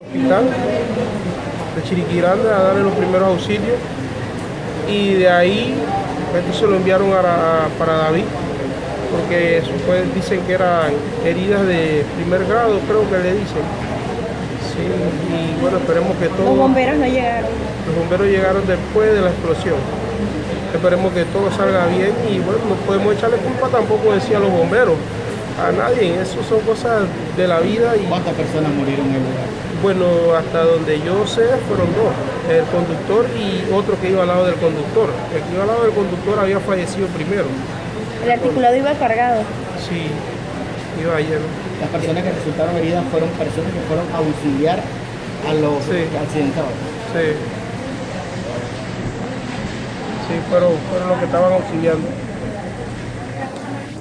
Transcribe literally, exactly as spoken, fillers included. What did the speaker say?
Hospital de Chiriquí-Grande a darle los primeros auxilios y de ahí entonces lo enviaron a, a, para David porque pues, dicen que eran heridas de primer grado, creo que le dicen. Sí, y bueno, esperemos que todo... Los bomberos no llegaron. Los bomberos llegaron después de la explosión. Esperemos que todo salga bien y bueno, no podemos echarle culpa tampoco, decía los bomberos, a nadie. Eso son cosas de la vida. Y ¿cuántas personas murieron en el lugar? Bueno, hasta donde yo sé fueron dos, el conductor y otro que iba al lado del conductor. El que iba al lado del conductor había fallecido primero. ¿El articulado iba cargado? Sí, iba lleno. Las personas que resultaron heridas fueron personas que fueron a auxiliar a los sí. accidentados. Sí. Sí, fueron, fueron los que estaban auxiliando.